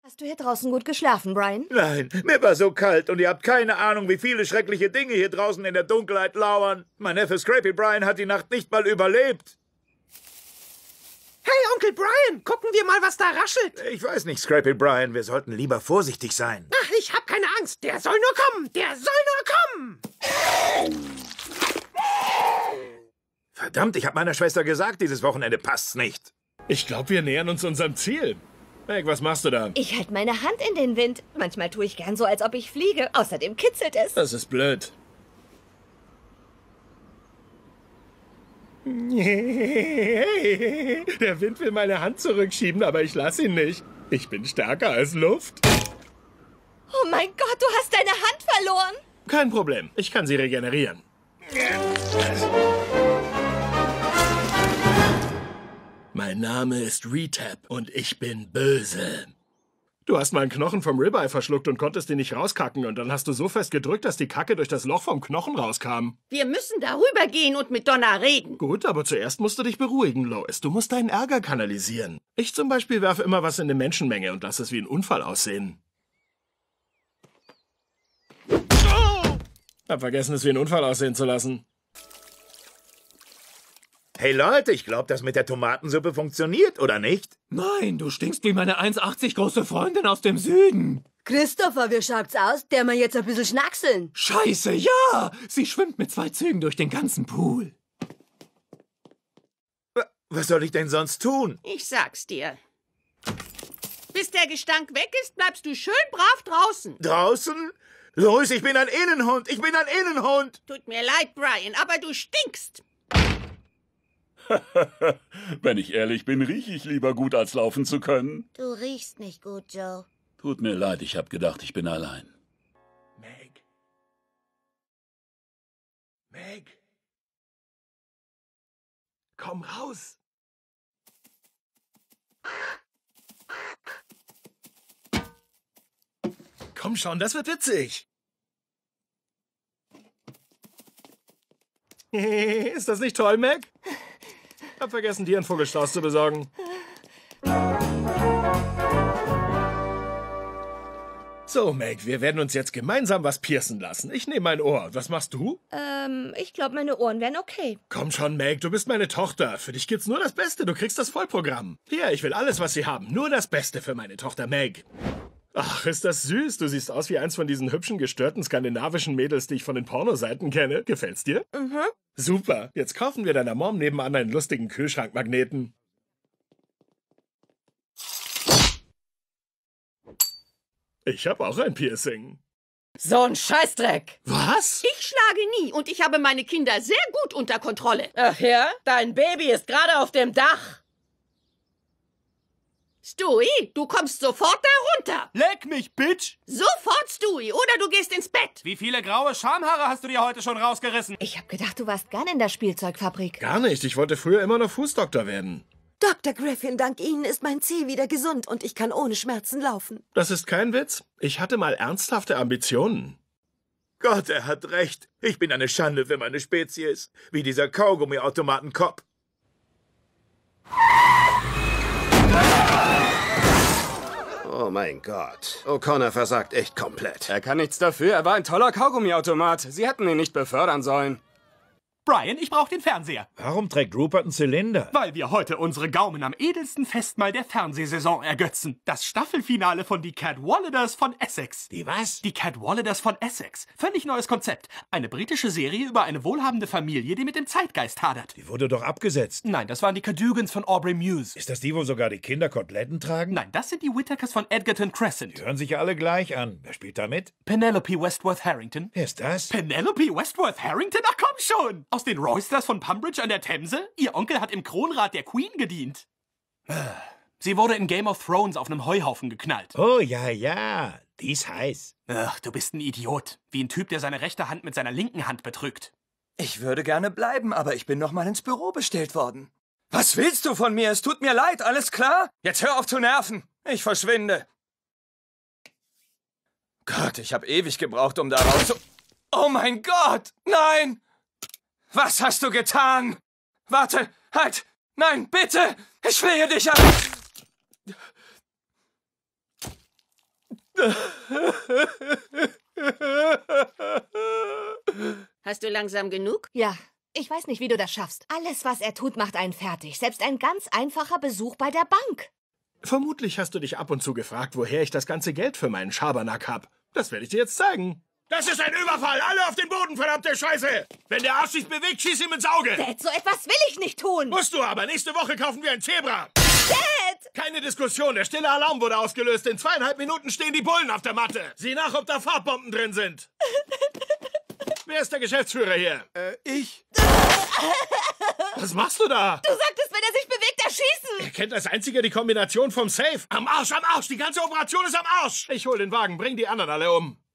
Hast du hier draußen gut geschlafen, Brian? Nein, mir war so kalt und ihr habt keine Ahnung, wie viele schreckliche Dinge hier draußen in der Dunkelheit lauern. Mein Neffe Scrapey Brian hat die Nacht nicht mal überlebt. Hey, Onkel Brian, gucken wir mal, was da raschelt. Ich weiß nicht, Scrapey Brian, wir sollten lieber vorsichtig sein. Ach, ich hab keine Angst. Der soll nur kommen. Der soll nur kommen. Verdammt, ich habe meiner Schwester gesagt, dieses Wochenende passt's nicht. Ich glaube, wir nähern uns unserem Ziel. Meg, was machst du da? Ich halte meine Hand in den Wind. Manchmal tue ich gern so, als ob ich fliege. Außerdem kitzelt es. Das ist blöd. Der Wind will meine Hand zurückschieben, aber ich lasse ihn nicht. Ich bin stärker als Luft. Oh mein Gott, du hast deine Hand verloren. Kein Problem, ich kann sie regenerieren. Mein Name ist Retap und ich bin böse. Du hast meinen Knochen vom Ribeye verschluckt und konntest ihn nicht rauskacken. Und dann hast du so fest gedrückt, dass die Kacke durch das Loch vom Knochen rauskam. Wir müssen darüber gehen und mit Donna reden. Gut, aber zuerst musst du dich beruhigen, Lois. Du musst deinen Ärger kanalisieren. Ich zum Beispiel werfe immer was in eine Menschenmenge und lasse es wie ein Unfall aussehen. Hab vergessen, es wie ein Unfall aussehen zu lassen. Hey Leute, ich glaube, das mit der Tomatensuppe funktioniert, oder nicht? Nein, du stinkst wie meine 1,80 große Freundin aus dem Süden. Christopher, wie schaut's aus? Der mal jetzt ein bisschen schnackseln. Scheiße, ja! Sie schwimmt mit 2 Zügen durch den ganzen Pool. Was soll ich denn sonst tun? Ich sag's dir. Bis der Gestank weg ist, bleibst du schön brav draußen. Draußen? Lois, ich bin ein Innenhund. Ich bin ein Innenhund. Tut mir leid, Brian, aber du stinkst. Wenn ich ehrlich bin, rieche ich lieber gut, als laufen zu können. Du riechst nicht gut, Joe. Tut mir leid, ich habe gedacht, ich bin allein. Meg. Meg. Komm raus. Komm schon, das wird witzig. Ist das nicht toll, Meg? Hab vergessen, dir einen Vogelstrauß zu besorgen. So, Meg, wir werden uns jetzt gemeinsam was piercen lassen. Ich nehme mein Ohr. Was machst du? Ich glaube, meine Ohren wären okay. Komm schon, Meg, du bist meine Tochter. Für dich gibt's nur das Beste. Du kriegst das Vollprogramm. Hier, ich will alles, was sie haben. Nur das Beste für meine Tochter Meg. Ach, ist das süß. Du siehst aus wie eins von diesen hübschen, gestörten skandinavischen Mädels, die ich von den Pornoseiten kenne. Gefällt's dir? Mhm. Super. Jetzt kaufen wir deiner Mom nebenan einen lustigen Kühlschrankmagneten. Ich habe auch ein Piercing. So ein Scheißdreck. Was? Ich schlage nie und ich habe meine Kinder sehr gut unter Kontrolle. Ach ja? Dein Baby ist gerade auf dem Dach. Stewie, du kommst sofort da runter. Leck mich, Bitch! Sofort, Stewie, oder du gehst ins Bett. Wie viele graue Schamhaare hast du dir heute schon rausgerissen? Ich habe gedacht, du warst gern in der Spielzeugfabrik. Gar nicht. Ich wollte früher immer noch Fußdoktor werden. Dr. Griffin, dank Ihnen ist mein Zeh wieder gesund und ich kann ohne Schmerzen laufen. Das ist kein Witz. Ich hatte mal ernsthafte Ambitionen. Gott, er hat recht. Ich bin eine Schande für meine Spezies. Wie dieser Kaugummi-Automaten-Cop. Oh mein Gott. O'Connor versagt echt komplett. Er kann nichts dafür, er war ein toller Kaugummiautomat. Sie hätten ihn nicht befördern sollen. Brian, ich brauche den Fernseher. Warum trägt Rupert einen Zylinder? Weil wir heute unsere Gaumen am edelsten Festmahl der Fernsehsaison ergötzen. Das Staffelfinale von Die Cadwalladers von Essex. Die was? Die Cadwalladers von Essex. Völlig neues Konzept. Eine britische Serie über eine wohlhabende Familie, die mit dem Zeitgeist hadert. Die wurde doch abgesetzt. Nein, das waren die Cadugans von Aubrey Muse. Ist das die, wo sogar die Kinder Koteletten tragen? Nein, das sind die Whittakers von Edgerton Crescent. Die hören sich ja alle gleich an. Wer spielt da mit? Penelope Westworth Harrington. Wer ist das? Penelope Westworth Harrington? Ach komm schon! Aus den Roysters von Pumbridge an der Themse? Ihr Onkel hat im Kronrat der Queen gedient. Sie wurde in Game of Thrones auf einem Heuhaufen geknallt. Oh, ja. Die ist heiß. Ach, du bist ein Idiot. Wie ein Typ, der seine rechte Hand mit seiner linken Hand betrügt. Ich würde gerne bleiben, aber ich bin noch mal ins Büro bestellt worden. Was willst du von mir? Es tut mir leid, alles klar? Jetzt hör auf zu nerven. Ich verschwinde. Gott, ich habe ewig gebraucht, um da raus zu... Oh mein Gott! Nein! Was hast du getan? Warte, halt! Nein, bitte! Ich flehe dich an! Hast du langsam genug? Ja, ich weiß nicht, wie du das schaffst. Alles, was er tut, macht einen fertig. Selbst ein ganz einfacher Besuch bei der Bank. Vermutlich hast du dich ab und zu gefragt, woher ich das ganze Geld für meinen Schabernack hab. Das werde ich dir jetzt zeigen. Das ist ein Überfall! Alle auf den Boden, verdammte Scheiße! Wenn der Arsch sich bewegt, schieß ihm ins Auge! Dad, so etwas will ich nicht tun! Musst du aber! Nächste Woche kaufen wir ein Zebra! Dad! Keine Diskussion, der stille Alarm wurde ausgelöst. In 2,5 Minuten stehen die Bullen auf der Matte. Sieh nach, ob da Farbbomben drin sind. Wer ist der Geschäftsführer hier? Ich? Was machst du da? Du sagtest, wenn er sich bewegt, erschießen! Er kennt als einziger die Kombination vom Safe. Am Arsch, am Arsch! Die ganze Operation ist am Arsch! Ich hol den Wagen, bring die anderen alle um.